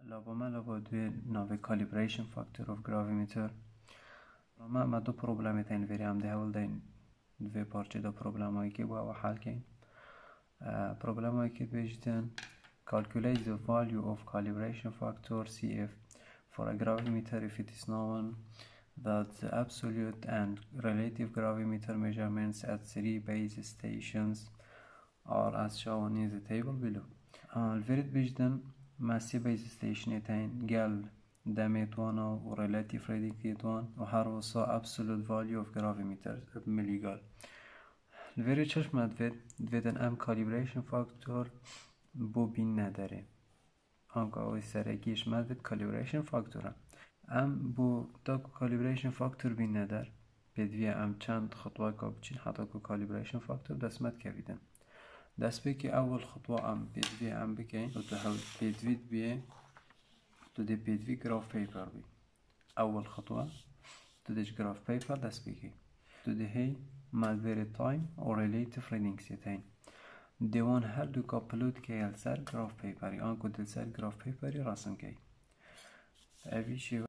لابا دوی ناوی کالیبریشن فاکتور of gravimeter ما دو پروبلمی تین ویری هم ده هول دین دوی پارچه دو پروبلم هایی که با حل کن پروبلم هایی که بیشتن calculate the value of calibration factor CF for a gravimeter if it is known that the absolute and relative gravimeter measurements at 3 base stations are as shown in the table below. الفيرد بيجدن ماسي base station تين قال داميتوانا و relative reading يتوان و هروسا absolute value of gravimeter بملي قال الفيرد چشم دویدن ام calibration factor بو بین نداره آنکه اوی سرگیش مدد calibration factor ام بو دا calibration factor بین ندار بدوی ام چند خطوه که بچین حتی که calibration factor دستمت کبیدن دست به که اول خطوه ام بدوی ام بکن و تو بدوید بیه تو دی بدوی گراف پیپر بی اول خطوه تو دیش گراف پیپر دست بکی تو دی هی مدویر تایم و ریلیتیف ریدینگ سیتین دیوان هر دو کپلود که یل سر گراف پیپری آنکو دل سر گراف پیپری رسم کی اوی شیوه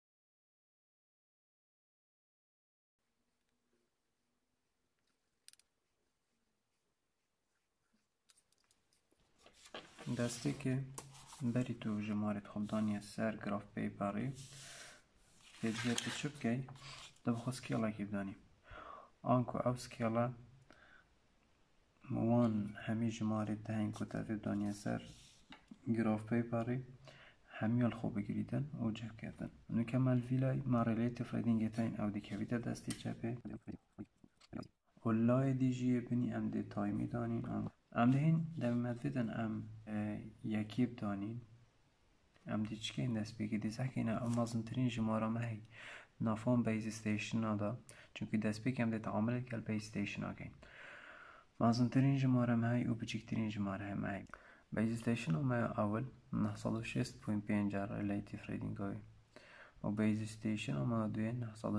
دسته که بری تو جمارت خمدانی سر گراف پیپری بدوی تو چپ کی دو بخوا سکیلا کی بدانی آنکو او سکیلا وان همی جمارت دهین که تفید دانی سر گراف پیپری همیال خوب بگیریدن و جه کردن نکمل ویلای ما ریلیتیف ریدینگ تاین او دی کویده دستی چپه و لای دیجیه بینی ام دی تایمی دانین ام دهین دم مدویدن ام یکیب دانین ام دی چکه این دست بگی دی زکینه ام مازنترین جمارا مهی نافون بیز ستیشن نادا چونکه دست بگی ام دی تعامل کل بیز ستیشن آگین مازنترین جمارا مهی و بچکترین جمارا مهی بیز ستیشن ما اول 906.5 ریلیتیف ریدینگ های و بیز ستیشن ما دوی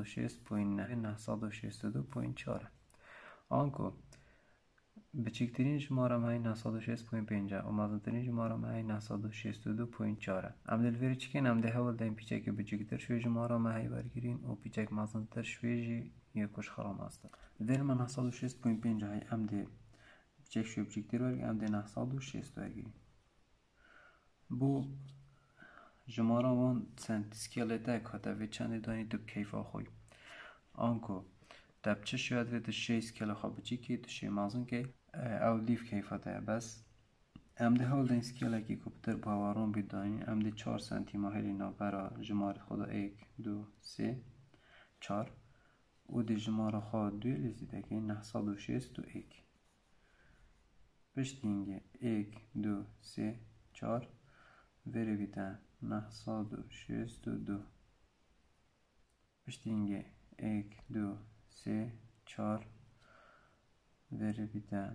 906.962.4 آنکو بچکترین شماره مای 906.5 و مازنترین شماره مای 962.4 ام دلویری چکن ام ده هول دیم پیچه که بچکتر شوی شماره مای برگیرین و پیچه که مازنتر شویجی یکوش خرام هسته دل من 906.5 های ام ده پیچه شوی بچکتر برگیر ام ده 960 برگیرین بو جماره وان سنت سکیلته که وی چند دانی دو کیفا خوی آنکو دبچه شاید وید شی سکیل خواه بچی که تشی مازن که او لیف کیفته بس ام ده هول دین سکیل که کپتر باورون بیدانین ام ده 4 سنتی ماهلی نا برا جماره خدا 1 2 3 4 و ده جماره خواه 2 لیزیده که 961 پشتینگه 1 2 3 4 وری بیده 962 پشتینگه 1 2 3 4 وری بیده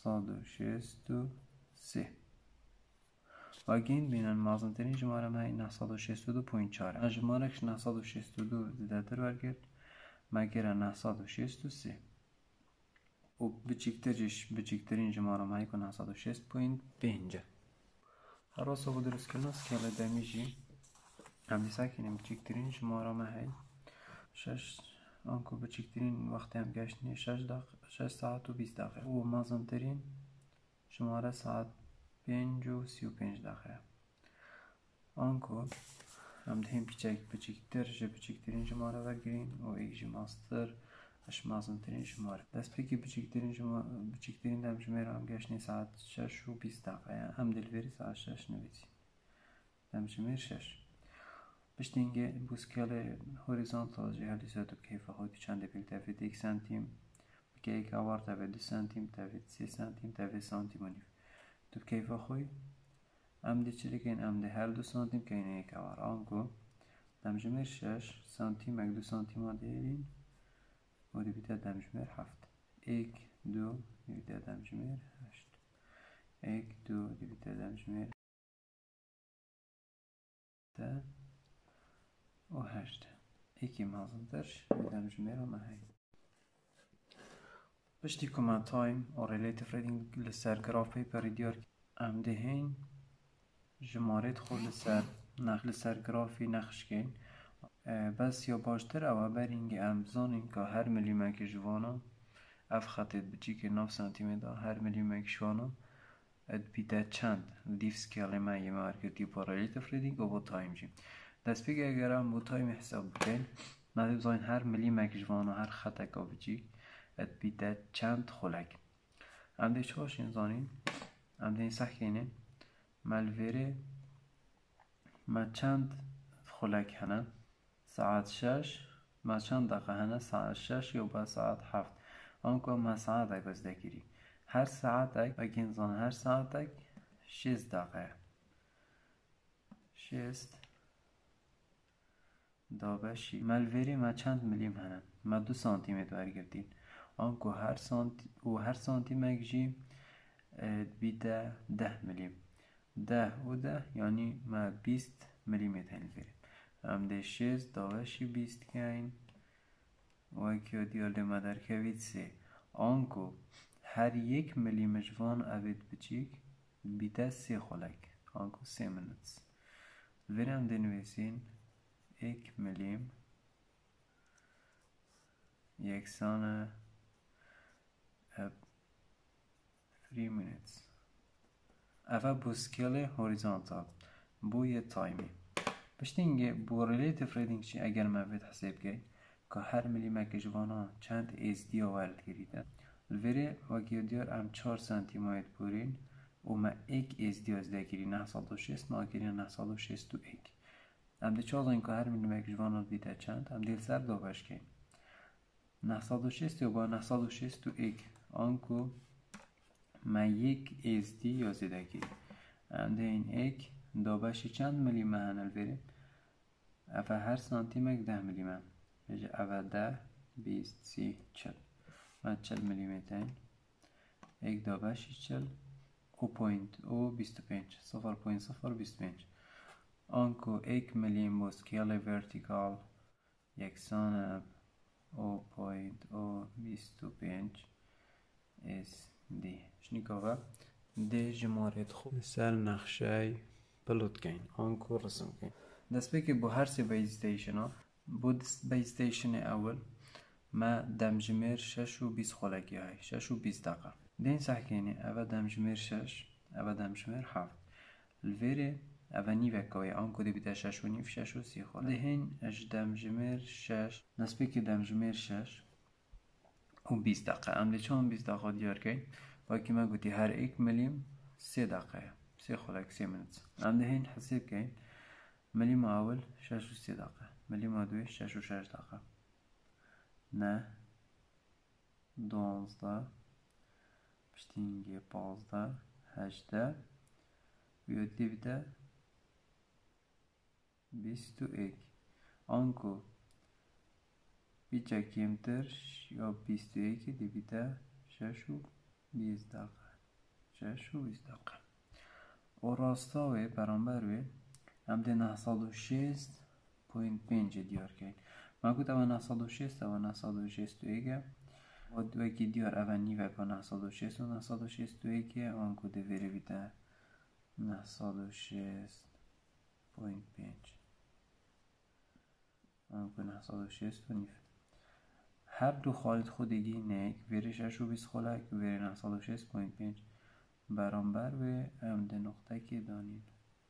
963 و اگین بینن مازنترین جماره مای 962.4 جماره کش 962 دیده تر برگرد مگره 963 و بچکترین جماره مای که 906.5 هر واسه بود درست کنه سکیل دمیجی هم دیسا کنیم بچکترین جماره مای 6 آنکو بچکترین وقتی هم گشتنی 6 ساعت و 20 دقیقه و مازنترین شماره ساعت 5 و 35 دقیقه آنکو هم دهیم بچکترین شماره برگیرین و ایجی ماستر اش مازنترین شماره دست بگی بچکترین دم شماره هم گشتنی ساعت 6 و 20 دقیقه هم دلوری ساعت 6 نویسی دم شماره 6 بشتینگه بوسکال هوریزونتال جهالی زد و کیف خود چند بیل تفید 1 سانتیم که 1 آوار تفید 2 سانتیم تفید 3 سانتیم تفید سانتیم و نیف تو کیف خوی ام دی چلی که این ام دی هر 2 سانتیم که این 1 آوار آنکو دمجمیر 6 سانتیم اگ 2 سانتیم ها دیرین و دی بیده دمجمیر 7 1 2 دی بیده دمجمیر 8 1 2 دی بیده دمجمیر و 8 ایکی مازندرش بیدم جمعه مهی پشتی کمان تایم و ریلیتیف ریدینگ لسر گراف پیپر دیار ام دهین جمارت خود لسر نخل سر گرافی نقش کن بس یا باشتر او برینگ امزانین که هر ملیمک جوانا اف خطت بچی که 9 سانتیمتر هر ملیمک جوانا اد بیده چند دیف سکیل ما یه مارکتی پارالیت فریدینگ و با تایم جیم دست بگه اگر هم با تایم حساب بکن ما بزاین هر ملیمک جوانا هر خطک او بچی اد بیده چند خلک عمده چهاش انزانین عمده این سحکینه مالویره ما چند خلک هنه ساعت 6 ما چند دقیقه هنه ساعت 6 یا با ساعت 7 آنکه ما ساعت اک بس دکیری هر ساعت اک بگی انزان هر ساعت اک 6 دقیقه 6 دابشی مالویره ما چند ملیم هنه ما 2 سانتیمتر برگردین آنکه هر سانتیمتر جی بیده 10 ملیم 10 و 10 یعنی ما 20 میلیمتر هنفیریم هم ده 6 داوشی 20 کن و که دیال مدر کوید 3 آنکو هر یک ملیم جوان اوید بچیک بیده 3 خلک آنکو 3 منتس ورم ده نویسین 1 ملیم یکسان 3 minutes اوه بو سکیل هوریزانتال بو یه تایمی بشتینگه بو ریلیتیف ریدینگ چی اگر ما بید حساب که هر ملیمک جوانا چند ایز دی آورد گریده الویره وگیو دیار ام 4 سانتیمایت بورین و ما ایک ایز دی از دگیری 906 ناگیری 961 ام ده چازن که هر ملیمک جوانا بیده چند ام دیل سر دابش کن 906 یا با 961 آنکو ما یک ایز دی یا زیده گیری ام ده این ایک دابشی چند ملیمه هنل بریم افا هر سانتیمک 10 میلیمه بجه افا 10 20 30 40 و 40 میلیمتر یک دابشی 40 او پوینت او 25 0.025 آنکو 1 ملیم با سکیل ورتیکال یکسان او پوینت او 25 اس دی شنیکاوه دی جمارت خوب سر نقشه بلوت کن آنکو رسم کن دست بکی بو هر سی بیز ستیشن ها بو بیز ستیشن اول ما دمجمیر 6 و 20 خلقی های 6 و 20 دقیقه دین سحکینی اول دمجمیر 6 اول دمجمیر 7 الویره اول نیوکاوی آنکو دی بیده 6 و نیف 6 و 30 خلق دهین اش دمجمیر 6 دست بکی دمجمیر 6 و 20 دقیقه امده چون 20 دقیقه دیار کن باکی ما گوتی هر ایک ملیم 3 دقیقه 3 خلق 3 منت امده هین حساب کن ملیم اول 6 و 3 دقیقه ملیم دوی 6 و 6 دقیقه نه 12 پشتینگی 15 18 ویدی بیده 21 آنکو بیچه کمتر یا 21 دی بیده 6 و 20 دقیقه 6 و 20 دقیقه و راستاوی برانبروی هم ده 906.5 دیار کن ما گوت اوه 906 اوه 961 و دوکی دیار اوه نیوک و 906 و 961 آنکو ده ویری بیده 906.5 آنکو 906 و نیف هر دو خالد خودگی نیک ویری 6 و 20 خلق ویری 906.5 برانبر و هم ده نقطه که دانین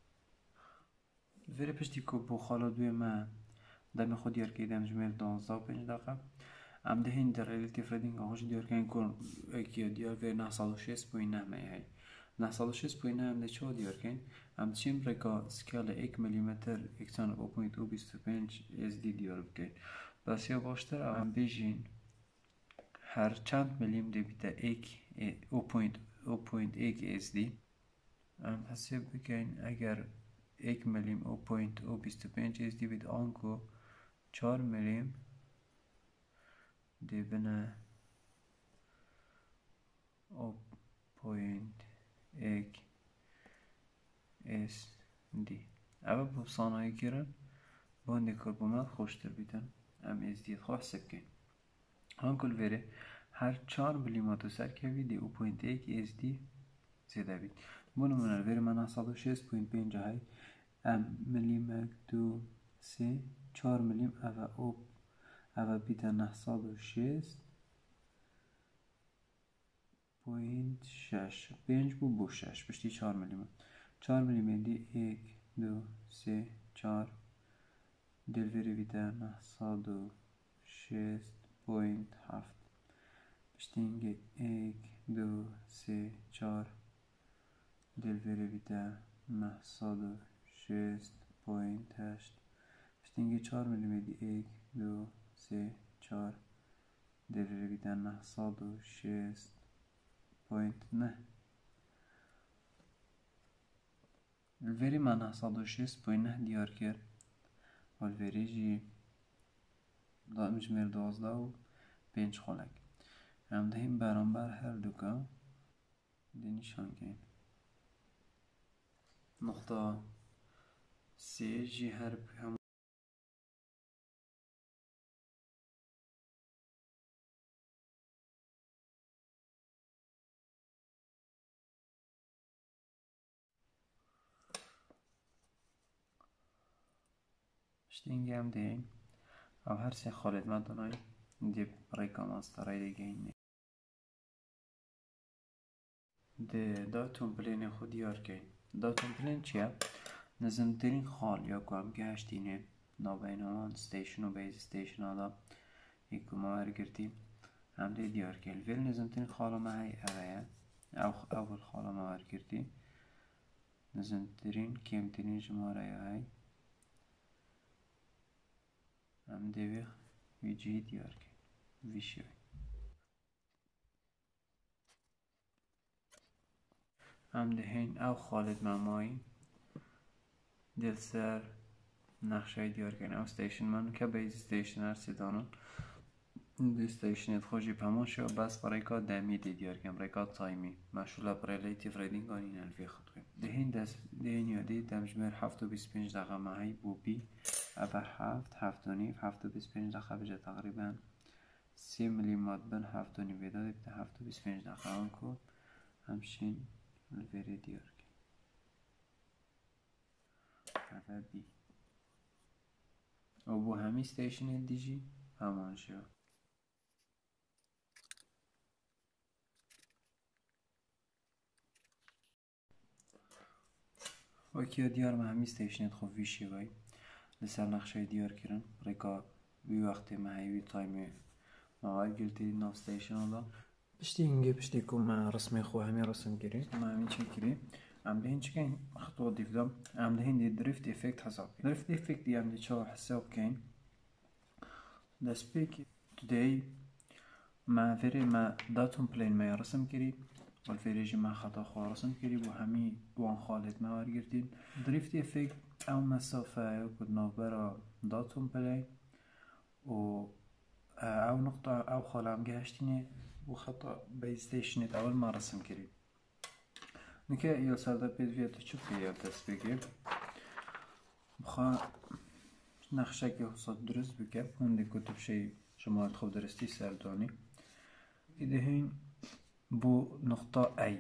ویره پشتی که بو خالا دوی ما دم خود دیار که دم جمعه 12 و 5 دقیقه ام ده این در ریلیتیف ریدینگ آهاش دیار که این کن اکی دیار ویر 906.9 می هی 906.9 ام ده چه دیار که ام چیم رکا سکال 1 میلیمتر 1.25 از دی دیار بکن بس یا باشتر ام بیجین هر چند ملیم دی بیده 1.1 از دی ام حساب بکن اگر 1 ملیم او پوینت او 25 از دی بید آنکو 4 ملیم دی بنا او پوینت 1 اس دی اما با صانعی گیرن باندی کربومت خوشتر بیدن ام از دی خواه حساب کن آنکل ویره هر 4 ملیمتر سر که دی او پوینت 1 اس دی زیده بید بونو منال ویره من 906.5 های ملیم دو سه 4 ملیم اوه بیتا 906 پوینت 6 5 بو 6 پشتی 4 ملیم 4 ملیم دی 1 2 3 4 دلوری بیتا 906 پوینت 7 پشتی اینگه 1 2 3 4 دلوری بیتا 906 پوینت 8 پشتی اینگه 4 ملیم دی 1 2 3 4 دلوری بیتا 906 پوینت 9 الوری من 906 پوینت 9 دیار کرد و الوری جی مجموع 12 و 5 خالک هم دهیم برانبر هر دوکا دی نشان کنیم نقطه سی جی هر هم پشتینگی هم دهیم او هر سه خالد مدنای دی برایکا ماسترهای دیگه اینه ده داتون پلین خود دیار که داتون پلین چیه؟ نزمترین خال یا که هم گشتینه نابینان ستیشن و بیز ستیشن ها یکو ما ورگردیم هم ده دیار که الویل نزمترین خال ما های اوه اول خال ما ورگردیم نزمترین کمترین جماره های هم ده ویجی دیار که ویشوی هم دهین او خالد ممایی دل سر نقشه دیار کنه او ستیشن منو که بیز ستیشن هر سیدانون دی ستیشن خوشی پمون شو بس برای که دمی دیار کنم برای که تایمی مشغول پریلیتیف ریدینگ آنین الفی خود کنم دهین یادی دمجمر 7.25 دقیقه ماهی بوبی ابر 7 و نیف 7.25 دقیقه بجه تقریبا 3 ملیمات بن 7 و نیف بیداده بیده 7.25 دقیقه آن کو همشین الوری دیار کنم ابر بی او بو همی ستیشن دیجی همان شو وکی دیار ما همی ستیشنت خوب ویشی وای لسر نقشه دیار کرن ریکا وی وقتی ما هیوی تایمی مواد گلتی ناف ستیشن ها پشتی اینگه پشتی که ما رسم خو همی رسم گیری ما همین چه کری ام دهین چه کن خطوه دیف دام ام دهین دی درفت افکت حساب درفت افکت دی ام دی چه حساب کن دا سپیک today ما فری ما داتون پلین ما رسم کری والفيريجي ما خطا خوارسم كري وهمي وان خالد ما ورگردين دريفت افكت او مسافة يكون نوبرا داتون بلاي و او نقطة او خالام جهشتيني وخطا بيستيشنت اول ما رسم كري نكا يلسر دا بيد فيها تشوف يا تسبيكي بخا نخشة كي حصاد درست بكا هندي كتب شي شما تخوف درستي سرداني إدهين بو نقطة A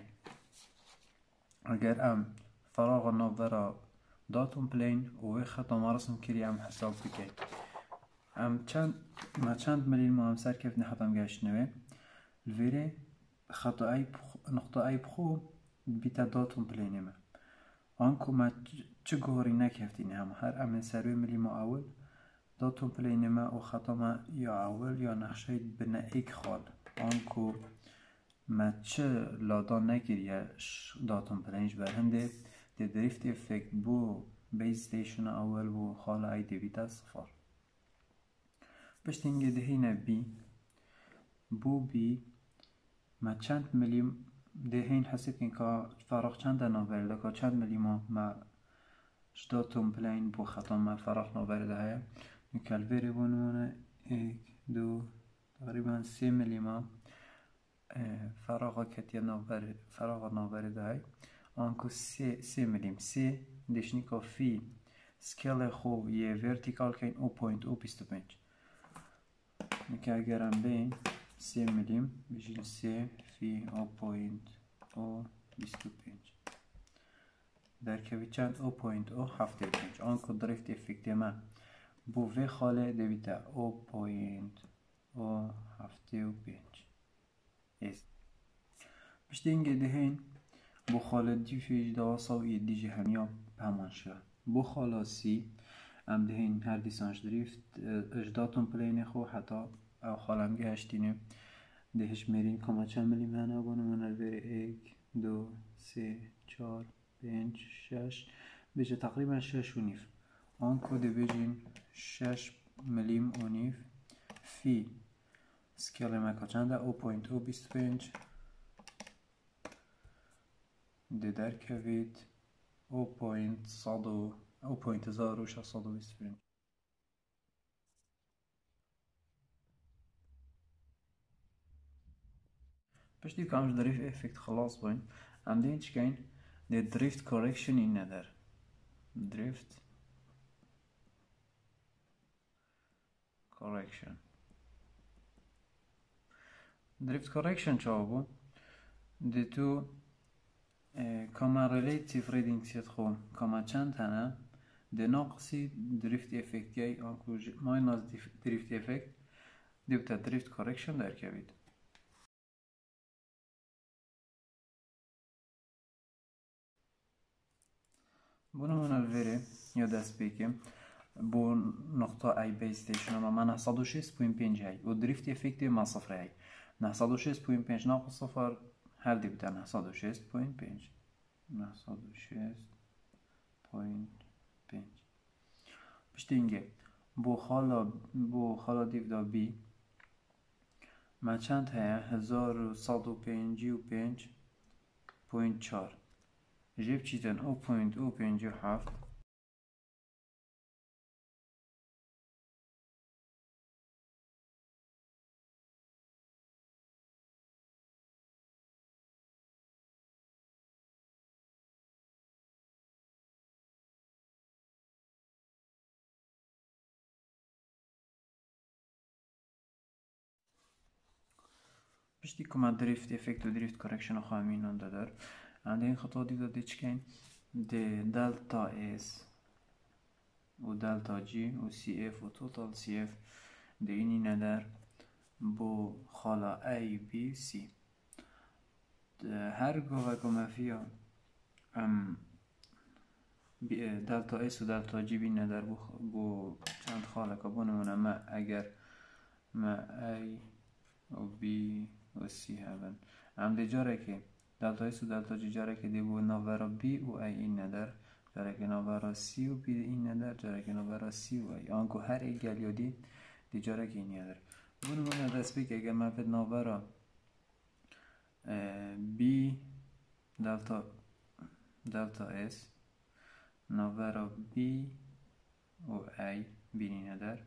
اگر ام فراغ نوبرا داتون بلين و خطا ما رسم كري ام حساب بكي ام چند مليل ما ام سر كيف نحطم گشنوه الفيري خطا نقطة A بخو بيتا داتون بلين ما انكو ما چگوهري نكفتين هم هر ام سروي ملي ما اول داتون بلين ما و خطا ما يا اول يا نخشه بنا ايك خال انكو ما چه لادان نگیریه داتون پلنج بر هنده دی دریفت افکت بو بیز ستیشن اول بو خال ای دیویتا صفر پشتینگه دهینه بی بو بی ما چند ملیم دهین حسب کن که فراغ چند نوبرده که چند ملیم ما داتون پلین بو خطا ما فراغ نوبرده های نکالوری بونونه 1 2 تقریبا 3 ملیم فراغ کتیا نوبر دای آنکو 3 ملیم 3 دشنی که فی سکیل خو یه ورتیکال کن او پوینت او 25 نکه اگرم بین 3 ملیم بجین 3 فی او پوینت او 25 درکوی چند او پوینت او 75 آنکو درفت افکتی ما بو وی خاله دویتا او پوینت او 75 است پشتی اینگه دهین بو خاله دی فیج دواساوی دیجی همیا پمانشه بو خاله سی ام دهین هر دیسانش درفت اجداتون پلینه خو حتی او خالم گهشتینه دهش میرین کما چند ملی معنی بانو من الویره 1 2 3 4 5 6 بشه تقریبا 6 و نیف آن کده بجین 6 ملیم و نیف فی سکیل مکا چنده او پوینت او 25 ده در کوید او پوینت صدو او پوینت 1625 پشتی کامش دریفت افکت خلاص باین ام دین چکین ده drift correction این ندار drift correction drift correction چاو بو ده تو کاما relative reading سید خو کاما چند تنه ده ناقصی drift افکت یای آنکو مایناز drift افکت ده بتا drift correction در کبید بونو من الویره یا دست بیکم بو نقطة ای بیس ستیشن اما من 106.5 هی و دريفت افکت ما صفر هی 96.5 ناقص صفر هر دی بتن 106.5 پشت اینگه بو خالا دیو دا بی ما چند هیا 1155.4 جيب چیتن او پوینت او 57 پشتی کما دريفت افکت و دريفت کورکشن خواهمین هم دادر عند این خطوة دي ده چکن ده دلتا اس و دلتا جی و سی اف و توتال سی اف ده اینی ندر بو خالا ای بی سی هر گوه گوه فيها دلتا اس و دلتا جی بی ندر بو چند خاله که بونمونه ما اگر ما ای و بی و سی هبن ده جاره که دلتا اس و دلتا جی جاره که دی بو ناورا بی و ای این ندر جاره که ناورا سی و بی این ندر جاره که ناورا سی و ای آنکو هر ای گلیو دی جاره که این ندر بونو من دست بی که اگر من فید ناورا بی دلتا اس ناورا بی و ای بینی ندر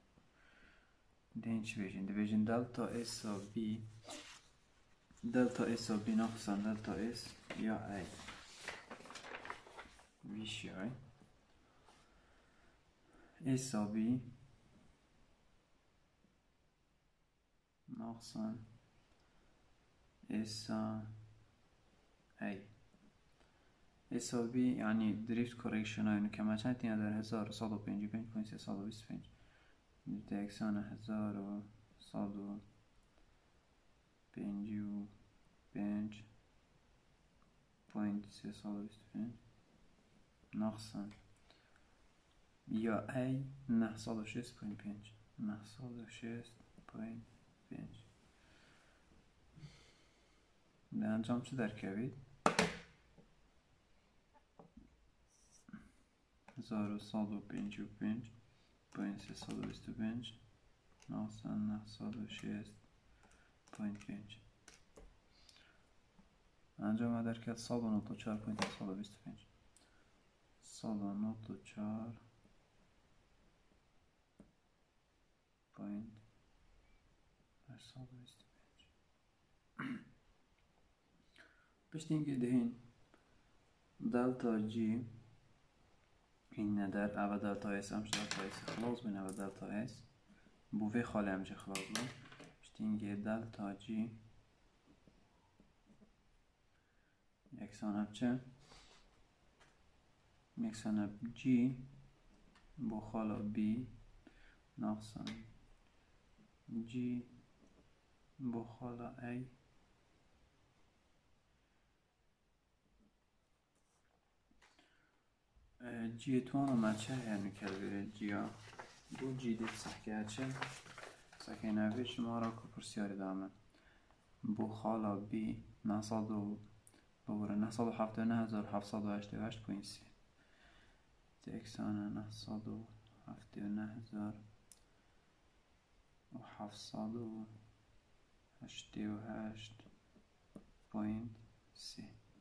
دین چی بیشین؟ دی بیشین دلتا اس و بی ناقصان دلتا اس یا ای بیشی ای اس و بی ناقصان اس ای اس و بی یعنی دريفت کورکشن های که ما چند تینه در 1155.325 در اکسان 1155.325 ناقصان یا ای 906.5 ده انجام چه در کوید 1155.325 ناقصان 906.5 انجام در کرد 194.325 پشت اینکه دهین دلتا جی این ندر او دلتا اس همش دلتا اس خلاص بین او دلتا اس بوفه خاله همشه خلاص بین پشت اینکه دلتا جی یکسان همچه مثلا جی بو خالا بی ناقصا جی بو خالا ای جی توانو ما چه هنو کلویره جیا بو جی دید سحکه چه سحکه نویش ما را که پرسیاری دامن بو خالا بی 979,778.3 تکسانه 979,778.3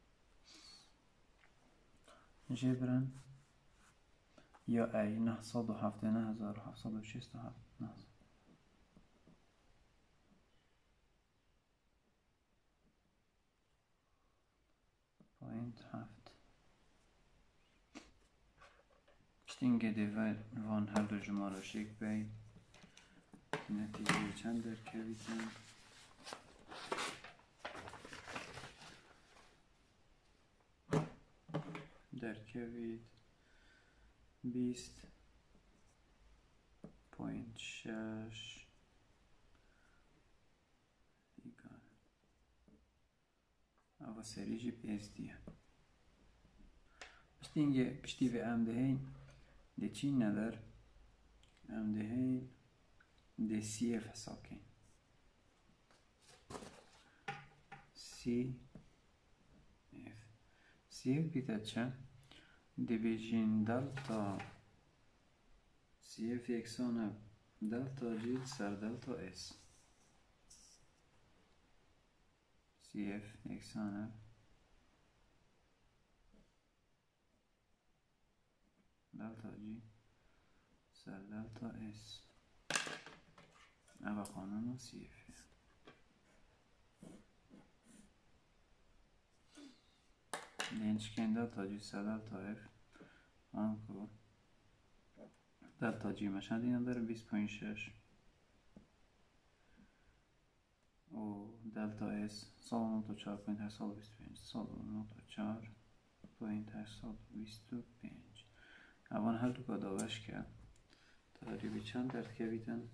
جبرا یا ای 979,767 پوینت 7 پشتینگه دیوار وان هر دو جمعه شک بی نتیجه چند در کویتن در کویت 20.6 دیگر اوا سری جی پی اس دیه پشتی و ام دهین ده چی ندار ام دهین ده سی اف حساب کن سی اف بیتد چه دیویژن دلتا سی اف یکسانه دلتا جی سر دلتا اس سی اف یکسانه دلتا جی سر دلتا اس اما قانون سی اف لینچکن دلتا جی سر دلتا اف آنکو دلتا جی مشهد این داره 20.6 و دلتا اس 194.825 اوان هر دو که داوش که تقریبی چند درد که بیتن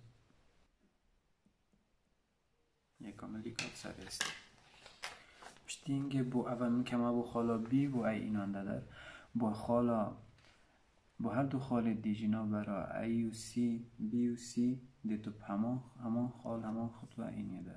یک کاملی کات سر است پشتینگه بو اول که ما بو خالا بی بو ای اینان دادر بو خالا بو هر دو خال دیجینا برا ای و سی بی و سی دیتو همان خال همان خطوه اینیه در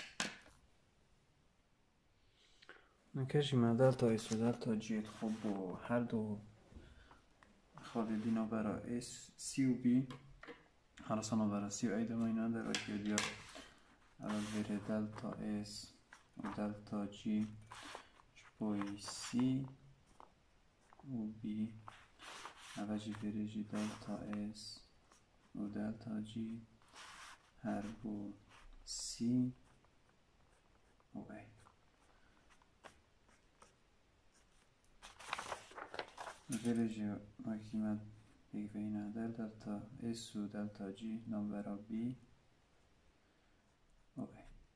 نکشی من دلتا ایس و دلتا جیت خب بو هر دو خال دینا برا اس سی و بی حرسانا برا سی و ای دو اینا در اکی دیا اول بره دلتا اس و دلتا جی بوی سی و بی اول جی بره جی دلتا اس و دلتا جی هر بو سی و ای بره جی مکیمت بگوه اینا در دلتا اس و دلتا جی نمبرا بی و ای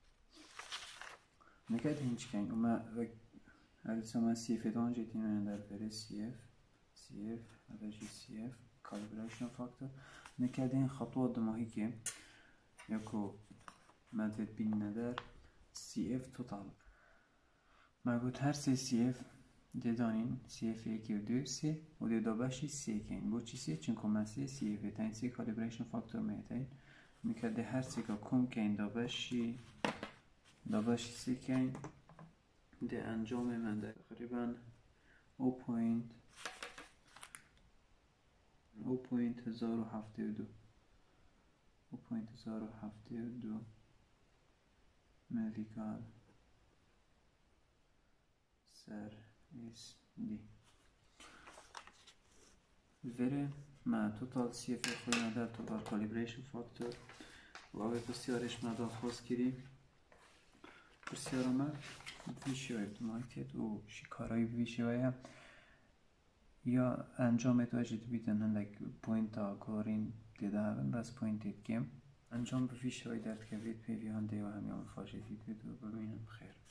نکرد هینچ کن اوما هرچه ما سی اف دان جیتی من در بره سی اف اول جی سی اف کالیبریشن فاکتور نکرد این خطوات دماغی که یکو مدد بین ندار سی اف توتال ما گوت هر سی اف دیدانین سی اف یکی و دو سی و دیدا باشی سی کن بو چی سی چون کم سی اف تاین سی کالیبریشن فاکتور میتین میکرده هر سی که کم کن داباشی سی کن ده انجام من در تقریبا 0.072 ملیگال سر اس دی وره ما توتال سی اف خوی ندار توتال کالیبریشن فاکتور و اوه بسیارش ما داخواست کری بسیار ما ویشی های اتمایتید و شکارهای ویشی های یا انجام اتواجد بیتن هندک پوینت ها کارین دیده هون بس پوینتید کم انجام به ویشی های درد که بید پیوی هنده و همیان فاجدید بید و ببینم خیر